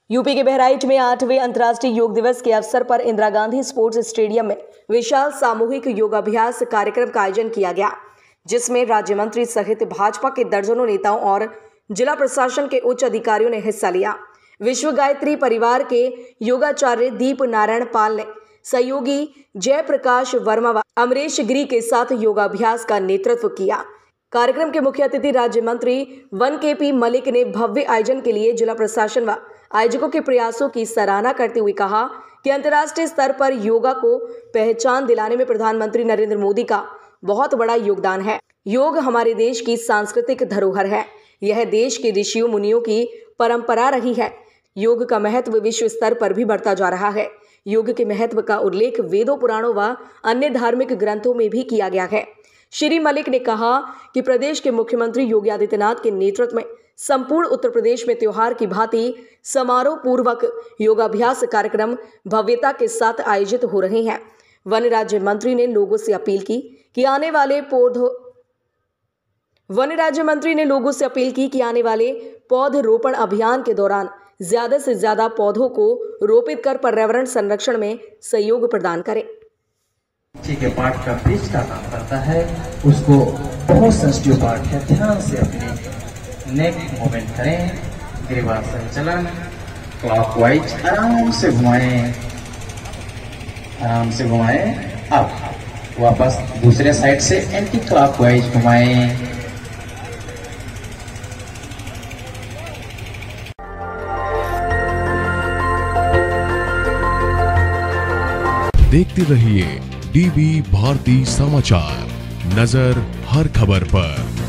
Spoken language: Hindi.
यूपी के बहराइच में 8वें अंतर्राष्ट्रीय योग दिवस के अवसर पर इंदिरा गांधी स्पोर्ट्स स्टेडियम में विशाल सामूहिक योगाभ्यास कार्यक्रम का आयोजन किया गया, जिसमें राज्य मंत्री सहित भाजपा के दर्जनों नेताओं और जिला प्रशासन के उच्च अधिकारियों ने हिस्सा लिया। विश्व गायत्री परिवार के योगाचार्य दीप नारायण पाल ने सहयोगी जयप्रकाश वर्मा व अमरीश गिरी के साथ योगाभ्यास का नेतृत्व किया। कार्यक्रम के मुख्य अतिथि राज्य मंत्री वन के.पी. मलिक ने भव्य आयोजन के लिए जिला प्रशासन व आयोजकों के प्रयासों की सराहना करते हुए कहा कि अंतर्राष्ट्रीय स्तर पर योगा को पहचान दिलाने में प्रधानमंत्री नरेंद्र मोदी का बहुत बड़ा योगदान है। योग हमारे देश की सांस्कृतिक धरोहर है। यह देश के ऋषियों मुनियों की परंपरा रही है। योग का महत्व विश्व स्तर पर भी बढ़ता जा रहा है। योग के महत्व का उल्लेख वेदों, पुराणों व अन्य धार्मिक ग्रंथों में भी किया गया है। श्री मलिक ने कहा कि प्रदेश के मुख्यमंत्री योगी आदित्यनाथ के नेतृत्व में संपूर्ण उत्तर प्रदेश में त्योहार की भांति समारोह पूर्वक योगाभ्यास कार्यक्रम भव्यता के साथ आयोजित हो रहे हैं। वन राज्य मंत्री ने लोगों से अपील की कि आने वाले पौधरोपण अभियान के दौरान ज्यादा से ज्यादा पौधों को रोपित कर पर्यावरण संरक्षण में सहयोग प्रदान करें। के पार्ट का ब्रिज का काम करता है, उसको बहुत सेंसिटिव पार्ट है। ध्यान से अपने नेक मूवमेंट करें, ग्रीवा संचलन क्लॉकवाइज आराम से घुमाएं, अब वापस दूसरे साइड से एंटी क्लॉकवाइज घुमाएं। देखते रहिए डीबी भारती समाचार, नजर हर खबर पर।